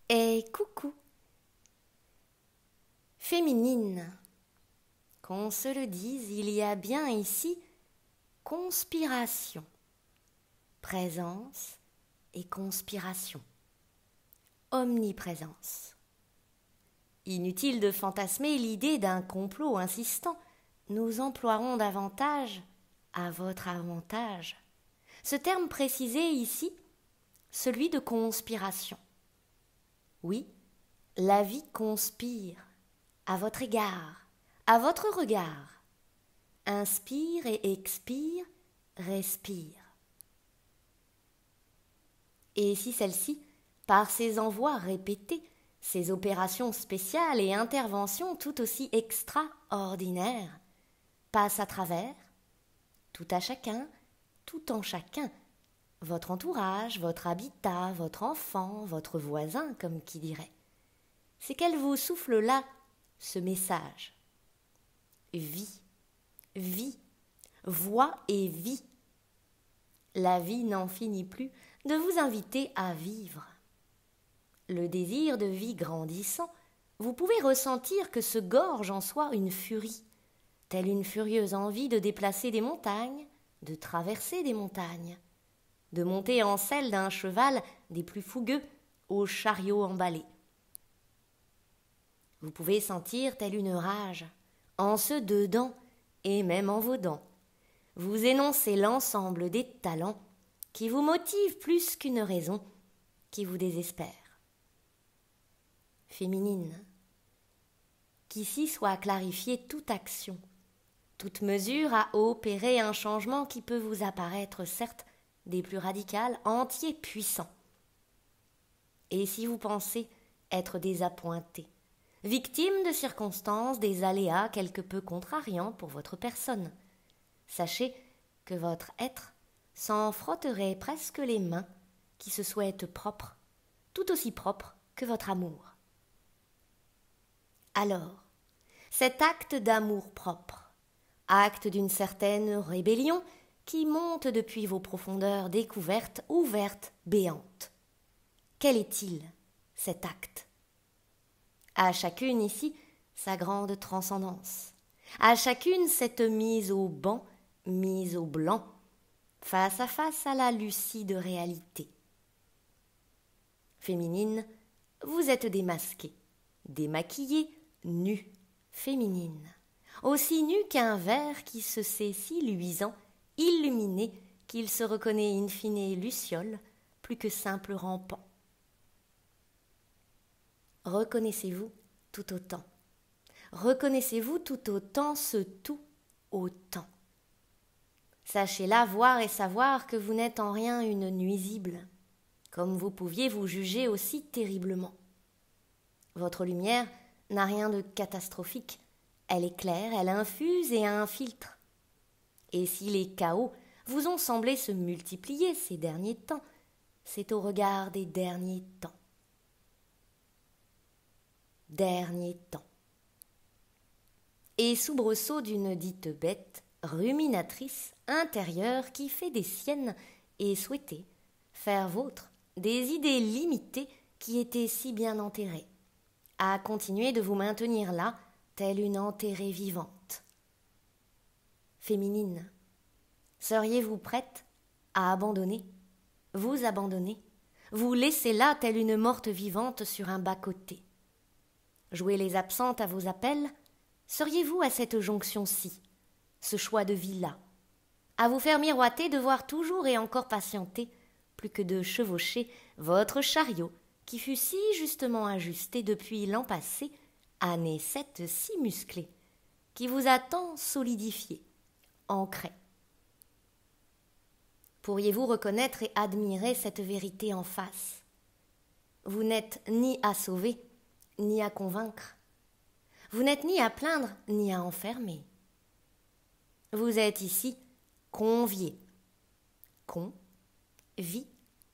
Et coucou. Féminine. Qu'on se le dise, il y a bien ici conspiration, présence et conspiration, omniprésence. Inutile de fantasmer l'idée d'un complot insistant, nous emploierons davantage à votre avantage ce terme précisé ici, celui de conspiration. Oui, la vie conspire à votre égard, à votre regard. Inspire et expire, respire. Et si celle-ci, par ses envois répétés, ses opérations spéciales et interventions tout aussi extraordinaires, passe à travers, tout à chacun, tout en chacun, votre entourage, votre habitat, votre enfant, votre voisin, comme qui dirait, c'est qu'elle vous souffle là ce message. Vie, vie, voix et vie. La vie n'en finit plus de vous inviter à vivre. Le désir de vie grandissant, vous pouvez ressentir que se gorge en soi une furie, telle une furieuse envie de déplacer des montagnes, de traverser des montagnes, de monter en selle d'un cheval des plus fougueux au chariot emballé. Vous pouvez sentir telle une rage, en ce dedans et même en vos dents. Vous énoncez l'ensemble des talents qui vous motivent plus qu'une raison, qui vous désespère. Féminine, qu'ici soit clarifiée toute action, toute mesure à opérer un changement qui peut vous apparaître certes des plus radicales, entiers, puissants. Et si vous pensez être désappointé, victime de circonstances, des aléas quelque peu contrariants pour votre personne, sachez que votre être s'en frotterait presque les mains qui se souhaitent propres, tout aussi propres que votre amour. Alors, cet acte d'amour-propre, acte d'une certaine rébellion qui monte depuis vos profondeurs découvertes, ouvertes, béantes. Quel est-il, cet acte? À chacune ici, sa grande transcendance. À chacune, cette mise au banc, mise au blanc, face à la lucide réalité. Féminine, vous êtes démasquée, démaquillée, nue, féminine, aussi nue qu'un verre qui se sait si luisant, illuminé, qu'il se reconnaît in fine luciole, plus que simple rampant. Reconnaissez-vous tout autant. Reconnaissez-vous tout autant ce tout autant. Sachez-là voir et savoir que vous n'êtes en rien une nuisible, comme vous pouviez vous juger aussi terriblement. Votre lumière n'a rien de catastrophique. Elle éclaire, elle infuse et infiltre. Et si les chaos vous ont semblé se multiplier ces derniers temps, c'est au regard des derniers temps. Dernier temps. Et soubresaut d'une dite bête, ruminatrice, intérieure, qui fait des siennes et souhaitait faire vôtre des idées limitées qui étaient si bien enterrées, à continuer de vous maintenir là, telle une enterrée vivante. Féminine, seriez-vous prête à abandonner, vous laisser là telle une morte vivante sur un bas-côté? Jouer les absentes à vos appels, seriez-vous à cette jonction-ci, ce choix de vie-là, à vous faire miroiter, devoir toujours et encore patienter, plus que de chevaucher votre chariot qui fut si justement ajusté depuis l'an passé, année 7 si musclée, qui vous a tant solidifié, ancré. Pourriez-vous reconnaître et admirer cette vérité en face? Vous n'êtes ni à sauver, ni à convaincre. Vous n'êtes ni à plaindre, ni à enfermer. Vous êtes ici convié. Con-vi-et.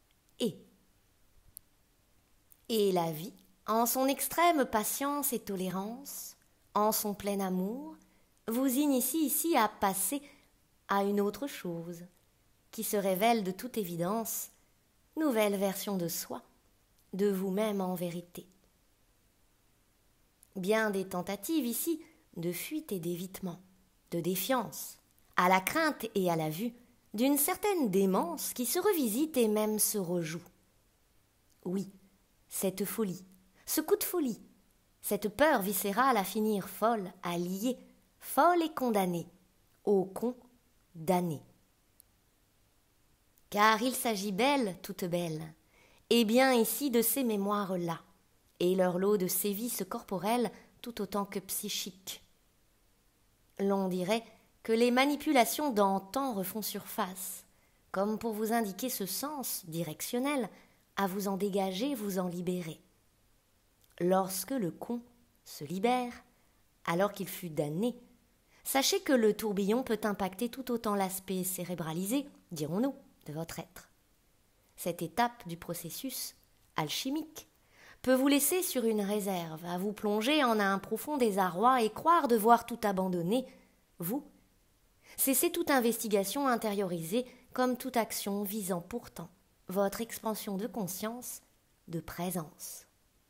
Et la vie, en son extrême patience et tolérance, en son plein amour, vous initie ici à passer à une autre chose, qui se révèle de toute évidence, nouvelle version de soi, de vous-même en vérité. Bien des tentatives ici de fuite et d'évitement, de défiance, à la crainte et à la vue, d'une certaine démence qui se revisite et même se rejoue. Oui, cette folie, ce coup de folie, cette peur viscérale à finir folle, à lier, folle et condamnée, au condamné. Car il s'agit belle, toute belle, et bien ici de ces mémoires-là, et leur lot de sévices corporels tout autant que psychiques. L'on dirait que les manipulations d'antan refont surface, comme pour vous indiquer ce sens directionnel, à vous en dégager, vous en libérer. Lorsque le con se libère, alors qu'il fut damné, sachez que le tourbillon peut impacter tout autant l'aspect cérébralisé, dirons-nous, de votre être. Cette étape du processus alchimique peut vous laisser sur une réserve, à vous plonger en un profond désarroi et croire devoir tout abandonner, vous. Cessez toute investigation intériorisée comme toute action visant pourtant votre expansion de conscience, de présence.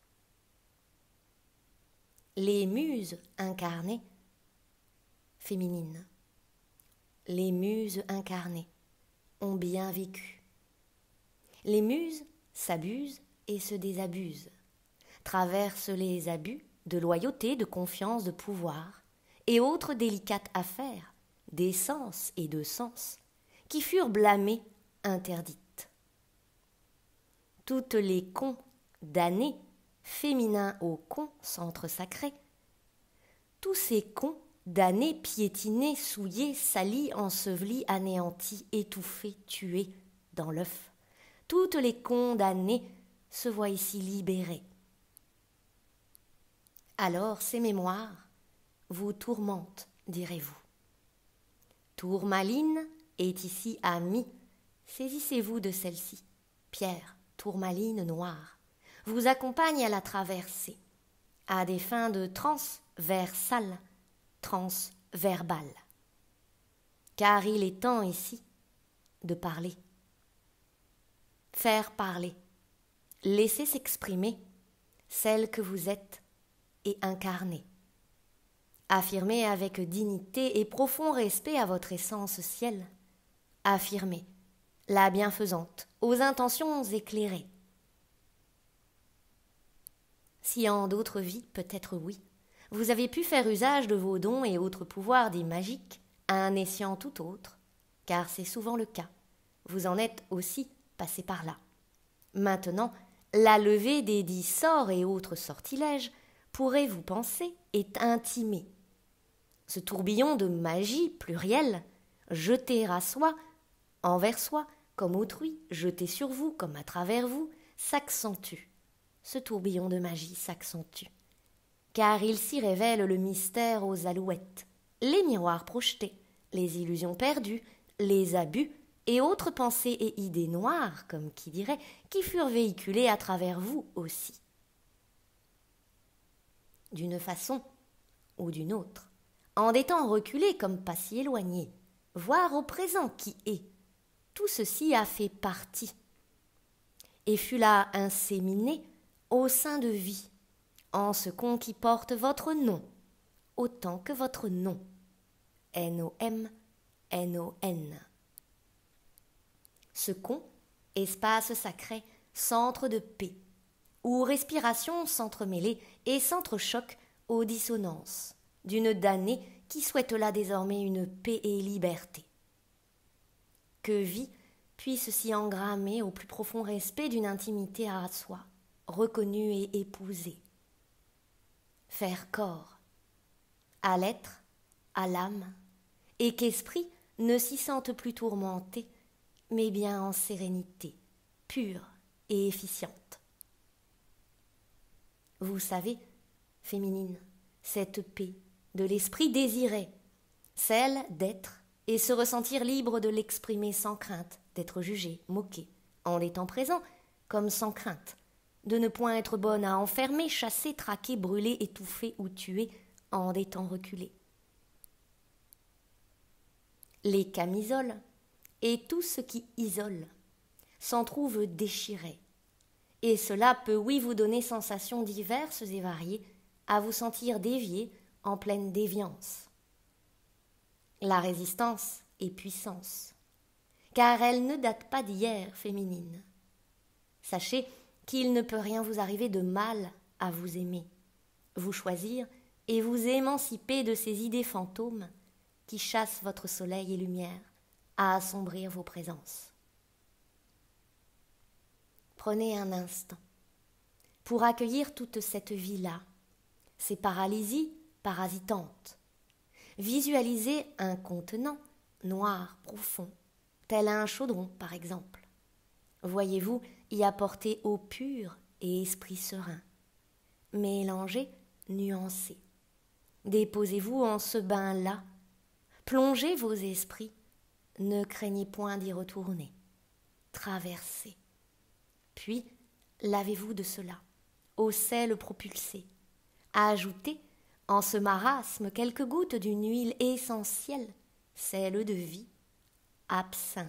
Les muses incarnées, féminines, les muses incarnées ont bien vécu. Les muses s'abusent et se désabusent, traversent les abus de loyauté, de confiance, de pouvoir et autres délicates affaires d'essence et de sens qui furent blâmées, interdites. Toutes les condamnées, féminins au con, centre sacré, tous ces condamnés piétinés, souillés, salis, ensevelis, anéantis, étouffés, tués dans l'œuf, toutes les condamnées se voient ici libérées. Alors ces mémoires vous tourmentent, direz-vous. Tourmaline est ici amie, saisissez-vous de celle-ci. Pierre, tourmaline noire, vous accompagne à la traversée, à des fins de transversales, transverbales. Car il est temps ici de parler. Faire parler, laisser s'exprimer celle que vous êtes et incarner. Affirmer avec dignité et profond respect à votre essence ciel. Affirmer, la bienfaisante, aux intentions éclairées. Si en d'autres vies, peut-être oui, vous avez pu faire usage de vos dons et autres pouvoirs dits magiques, à un escient tout autre, car c'est souvent le cas, vous en êtes aussi passé par là. Maintenant, la levée des dits sorts et autres sortilèges pourrait, vous penser, est intimée. Ce tourbillon de magie plurielle, jeté à soi, envers soi, comme autrui, jeté sur vous, comme à travers vous, s'accentue. Ce tourbillon de magie s'accentue. Car il s'y révèle le mystère aux alouettes, les miroirs projetés, les illusions perdues, les abus et autres pensées et idées noires, comme qui dirait, qui furent véhiculées à travers vous aussi. D'une façon ou d'une autre, en des temps reculés comme pas si éloignés, voire au présent qui est, tout ceci a fait partie, et fut là inséminé au sein de vie, en ce con qui porte votre nom, autant que votre nom, N-O-M, N-O-N. Ce con, espace sacré, centre de paix, où respiration s'entremêlée et s'entrechoque aux dissonances d'une damnée qui souhaite là désormais une paix et liberté. Que vie puisse s'y engrammer au plus profond respect d'une intimité à soi, reconnue et épousée. Faire corps à l'être, à l'âme, et qu'esprit ne s'y sente plus tourmenté, mais bien en sérénité, pure et efficiente. Vous savez, féminine, cette paix de l'esprit désiré, celle d'être et se ressentir libre de l'exprimer sans crainte, d'être jugé, moqué, en des temps présents, comme sans crainte, de ne point être bonne à enfermer, chasser, traquer, brûler, étouffer ou tuer en des temps reculés. Les camisoles et tout ce qui isole s'en trouvent déchirés, et cela peut, oui, vous donner sensations diverses et variées, à vous sentir dévié en pleine déviance. La résistance est puissance, car elle ne date pas d'hier, féminine. Sachez qu'il ne peut rien vous arriver de mal à vous aimer, vous choisir et vous émanciper de ces idées fantômes qui chassent votre soleil et lumière à assombrir vos présences. Prenez un instant pour accueillir toute cette vie-là, ces paralysies parasitantes. Visualisez un contenant noir profond, tel un chaudron par exemple. Voyez-vous y apporter eau pure et esprit serein. Mélangez, nuancez. Déposez-vous en ce bain-là. Plongez vos esprits. Ne craignez point d'y retourner. Traversez. Puis, lavez-vous de cela, au sel propulsé. Ajoutez, en ce marasme, quelques gouttes d'une huile essentielle, celle de vie, absinthe.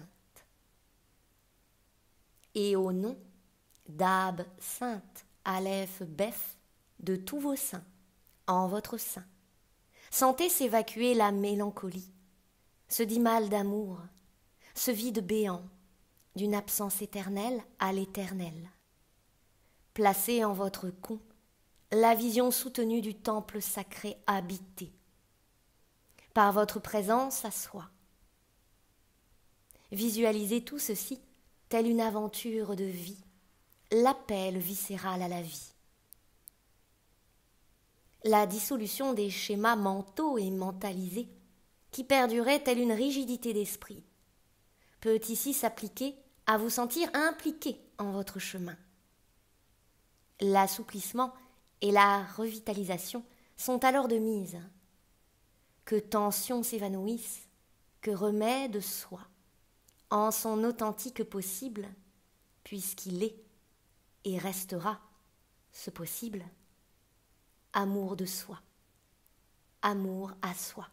Et au nom d'Ab Sainte, Aleph, Beth, de tous vos saints, en votre sein, sentez s'évacuer la mélancolie, ce dit mal d'amour, ce vide béant, d'une absence éternelle à l'éternel. Placez en votre con la vision soutenue du temple sacré habité, par votre présence à soi. Visualisez tout ceci telle une aventure de vie, l'appel viscéral à la vie. La dissolution des schémas mentaux et mentalisés, qui perduraient telle une rigidité d'esprit, peut ici s'appliquer à vous sentir impliqué en votre chemin. L'assouplissement et la revitalisation sont alors de mise. Que tension s'évanouisse, que remède soit, en son authentique possible, puisqu'il est et restera ce possible, amour de soi, amour à soi.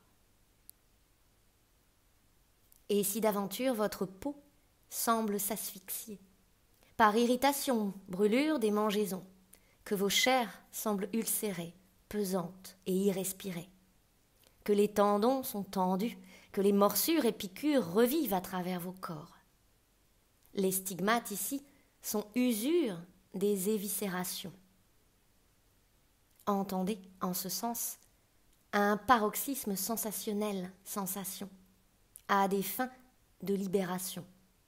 Et si d'aventure votre peau semble s'asphyxier, par irritation, brûlure, démangeaison, que vos chairs semblent ulcérées, pesantes et irrespirées, que les tendons sont tendus, que les morsures et piqûres revivent à travers vos corps. Les stigmates ici sont usure des éviscérations. Entendez, en ce sens, un paroxysme sensationnel, sensation, à des fins de libération.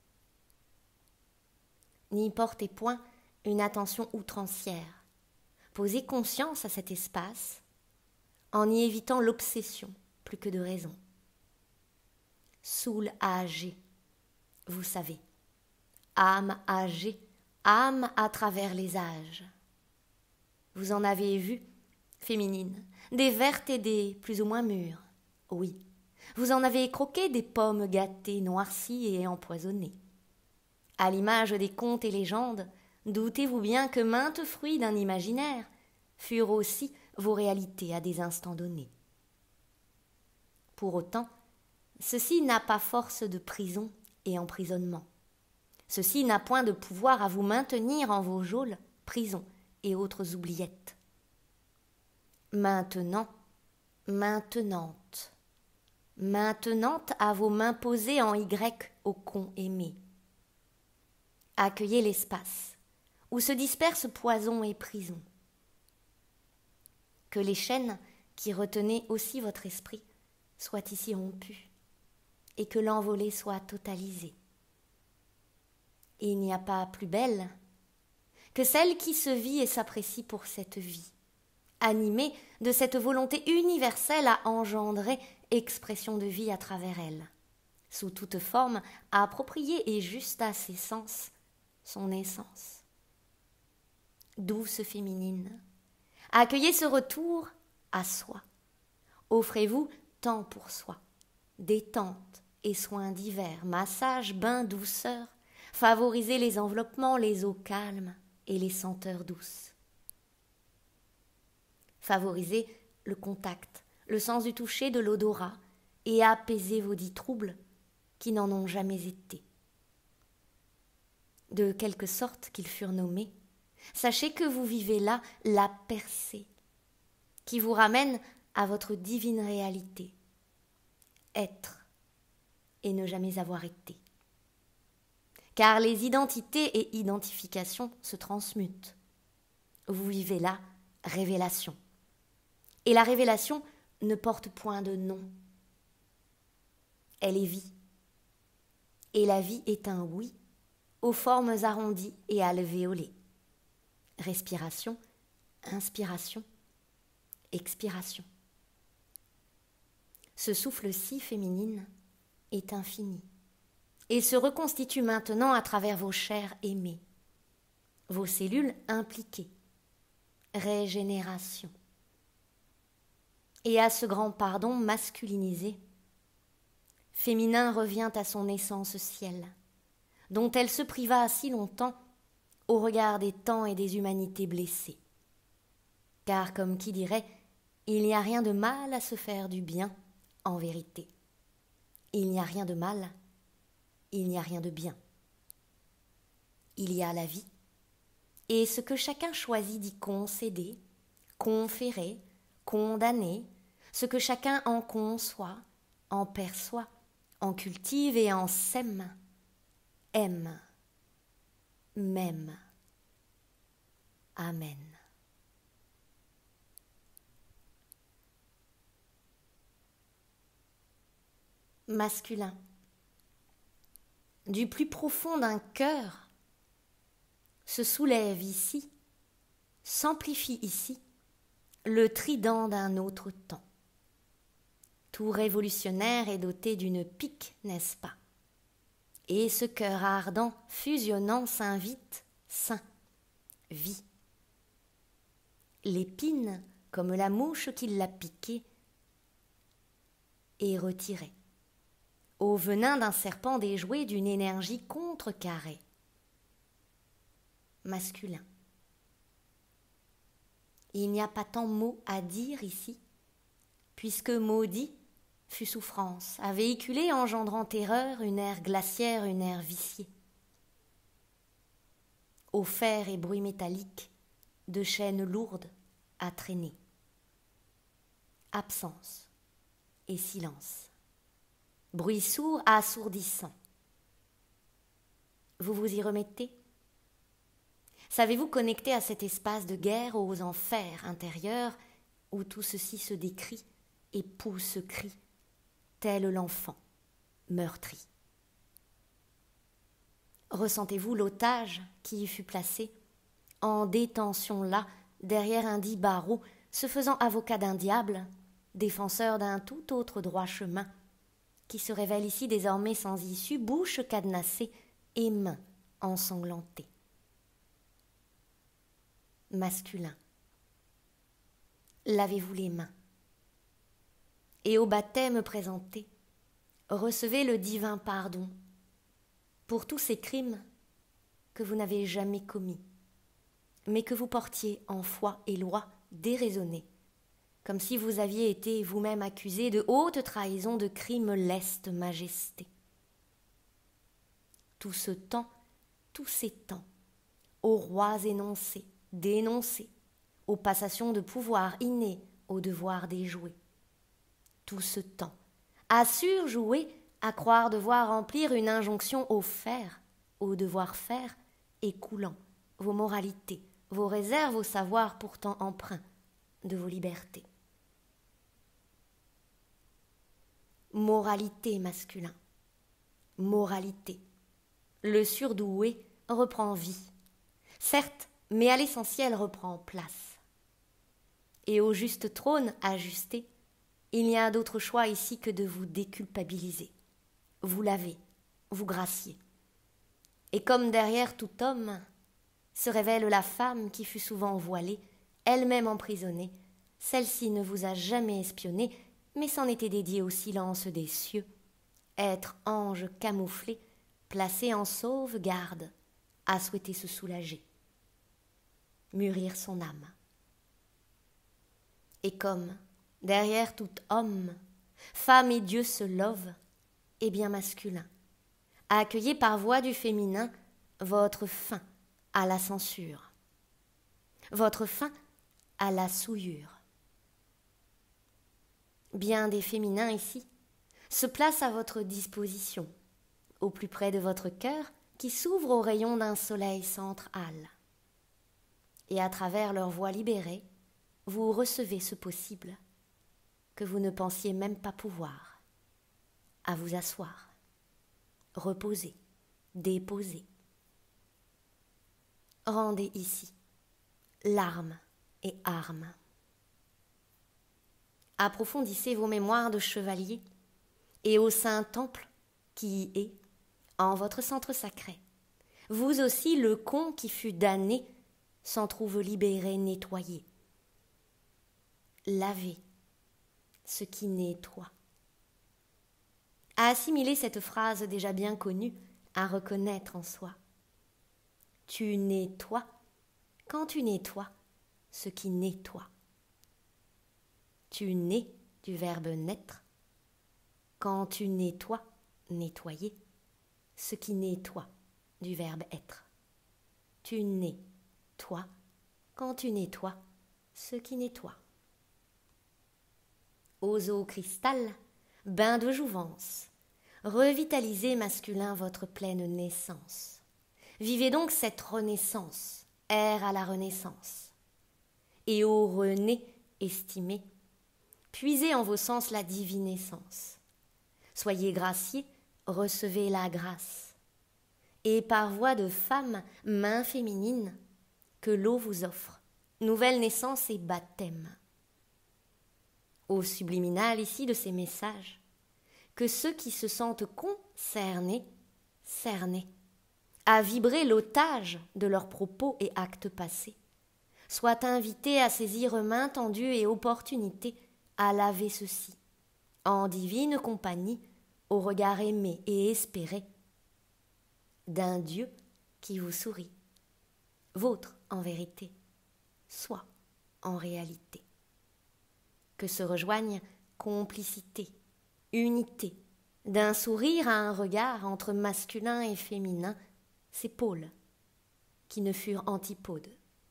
N'y portez point une attention outrancière. Posez conscience à cet espace en y évitant l'obsession plus que de raison. Soulagez, vous savez, âme âgée, âme à travers les âges. Vous en avez vu, féminines, des vertes et des plus ou moins mûres, oui. Vous en avez croqué des pommes gâtées, noircies et empoisonnées. À l'image des contes et légendes, doutez-vous bien que maintes fruits d'un imaginaire furent aussi vos réalités à des instants donnés. Pour autant, ceci n'a pas force de prison et emprisonnement. Ceci n'a point de pouvoir à vous maintenir en vos geôles, prisons et autres oubliettes. Maintenant, maintenante à vos mains posées en Y au con aimé. Accueillez l'espace où se dispersent poison et prison. Que les chaînes qui retenaient aussi votre esprit soient ici rompues et que l'envolée soit totalisée. Il n'y a pas plus belle que celle qui se vit et s'apprécie pour cette vie, animée de cette volonté universelle à engendrer expression de vie à travers elle, sous toute forme appropriée et juste à ses sens, son essence. Douce féminine, accueillez ce retour à soi. Offrez-vous temps pour soi, détente et soins divers, massages, bains, douceur, favorisez les enveloppements, les eaux calmes et les senteurs douces. Favorisez le contact, le sens du toucher, de l'odorat, et apaisez vos dits troubles qui n'en ont jamais été. De quelque sorte qu'ils furent nommés Sachez que vous vivez là la percée, qui vous ramène à votre divine réalité. Être et ne jamais avoir été. Car les identités et identifications se transmutent. Vous vivez là révélation. Et la révélation ne porte point de nom. Elle est vie. Et la vie est un oui aux formes arrondies et alvéolées. Respiration, inspiration, expiration. Ce souffle-ci féminine est infini et se reconstitue maintenant à travers vos chairs aimées, vos cellules impliquées. Régénération. Et à ce grand pardon masculinisé, féminin revient à son essence ciel, dont elle se priva si longtemps au regard des temps et des humanités blessées. Car, comme qui dirait, il n'y a rien de mal à se faire du bien, en vérité. Il n'y a rien de mal, il n'y a rien de bien. Il y a la vie, et ce que chacun choisit d'y concéder, conférer, condamner, ce que chacun en conçoit, en perçoit, en cultive et en sème, aime, m'aime. Amen. Masculin. Du plus profond d'un cœur se soulève ici, s'amplifie ici, le trident d'un autre temps. Tout révolutionnaire est doté d'une pique, n'est-ce pas? Et ce cœur ardent, fusionnant, s'invite, saint, vie. L'épine, comme la mouche qui l'a piquée, est retirée. Au venin d'un serpent déjoué d'une énergie contrecarrée. Masculin. Il n'y a pas tant mot à dire ici, puisque maudit fut souffrance, à véhiculer engendrant terreur une ère glaciaire, une ère viciée. Au fer et bruit métallique, de chaînes lourdes à traîner. Absence et silence. Bruit sourd assourdissant. Vous vous y remettez? Savez-vous connecter à cet espace de guerre, aux enfers intérieurs, où tout ceci se décrit et pousse cri, tel l'enfant meurtri? Ressentez-vous l'otage qui y fut placé, en détention là, derrière un dit barreau, se faisant avocat d'un diable, défenseur d'un tout autre droit chemin, qui se révèle ici désormais sans issue, bouche cadenassée et mains ensanglantées. Masculin. Lavez-vous les mains. Et au baptême présenté, recevez le divin pardon pour tous ces crimes que vous n'avez jamais commis, mais que vous portiez en foi et loi déraisonnée, comme si vous aviez été vous-même accusé de haute trahison, de crime leste majesté. Tout ce temps, tous ces temps, aux rois énoncés, dénoncés, aux passations de pouvoir innés, aux devoirs déjoués. Tout ce temps, à surjouer, à croire devoir remplir une injonction au faire, au devoir faire, écoulant vos moralités, vos réserves, vos savoirs pourtant empreints de vos libertés. Moralité masculin, moralité. Le surdoué reprend vie, certes, mais à l'essentiel reprend place. Et au juste trône ajusté, il n'y a d'autre choix ici que de vous déculpabiliser, vous laver, vous gracier. Et comme derrière tout homme se révèle la femme qui fut souvent voilée, elle-même emprisonnée, celle-ci ne vous a jamais espionné, mais s'en était dédiée au silence des cieux, être ange camouflé, placé en sauvegarde, à souhaiter se soulager, mûrir son âme. Et comme, derrière tout homme, femme et Dieu se lovent, et bien masculin, accueillez par voie du féminin votre fin à la censure, votre faim à la souillure. Bien des féminins ici se placent à votre disposition, au plus près de votre cœur qui s'ouvre aux rayons d'un soleil central. Et à travers leur voix libérée, vous recevez ce possible que vous ne pensiez même pas pouvoir. À vous asseoir, reposer, déposer. Rendez ici larmes et armes. Approfondissez vos mémoires de chevalier et au saint temple qui y est, en votre centre sacré. Vous aussi, le con qui fut damné s'en trouve libéré, nettoyé. Lavez ce qui nettoie. À assimiler cette phrase déjà bien connue, à reconnaître en soi. Tu nettoies quand tu nettoies ce qui nettoie. Tu nais du verbe naître quand tu nettoies, nettoyer, ce qui nettoie du verbe être. Tu nais, toi, quand tu nettoies ce qui nettoie. Aux eaux cristal, bain de jouvence, revitalisez masculin votre pleine naissance. Vivez donc cette renaissance, air à la renaissance. Et ô rené estimé, puisez en vos sens la divine essence. Soyez graciés, recevez la grâce. Et par voie de femme, main féminine, que l'eau vous offre, nouvelle naissance et baptême. Au subliminal ici de ces messages, que ceux qui se sentent concernés, cernés, à vibrer l'otage de leurs propos et actes passés, soient invités à saisir main tendue et opportunité à laver ceci, en divine compagnie, au regard aimé et espéré d'un Dieu qui vous sourit, vôtre en vérité, soit en réalité. Que se rejoignent complicité, unité, d'un sourire à un regard entre masculin et féminin, ces pôles qui ne furent antipodes.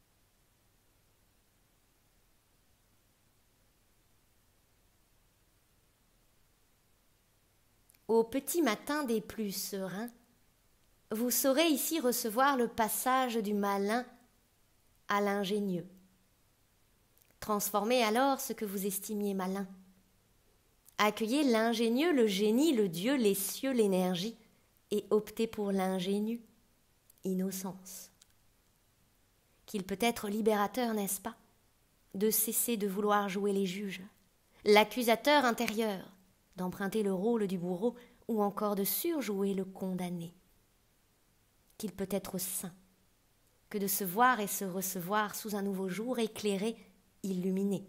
Au petit matin des plus sereins, vous saurez ici recevoir le passage du malin à l'ingénieux. Transformez alors ce que vous estimiez malin. Accueillez l'ingénieux, le génie, le Dieu, les cieux, l'énergie, et optez pour l'ingénu, innocence. Qu'il peut être libérateur, n'est-ce pas, de cesser de vouloir jouer les juges, l'accusateur intérieur, d'emprunter le rôle du bourreau ou encore de surjouer le condamné. Qu'il peut être saint, que de se voir et se recevoir sous un nouveau jour éclairé, illuminé.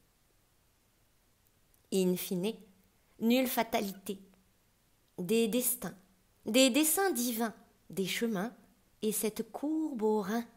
In fine, nulle fatalité, des destins, des desseins divins, des chemins, et cette courbe au rein,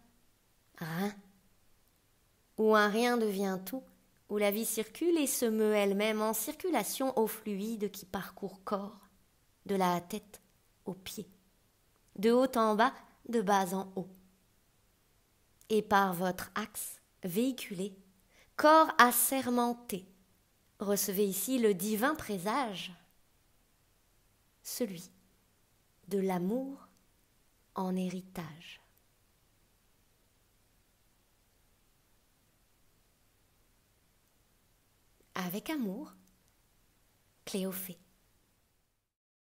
où un rien devient tout, où la vie circule et se meut elle-même en circulation au fluide qui parcourt corps, de la tête aux pieds, de haut en bas, de bas en haut. Et par votre axe véhiculé, corps assermenté, recevez ici le divin présage, celui de l'amour en héritage. Avec amour, Cléophée.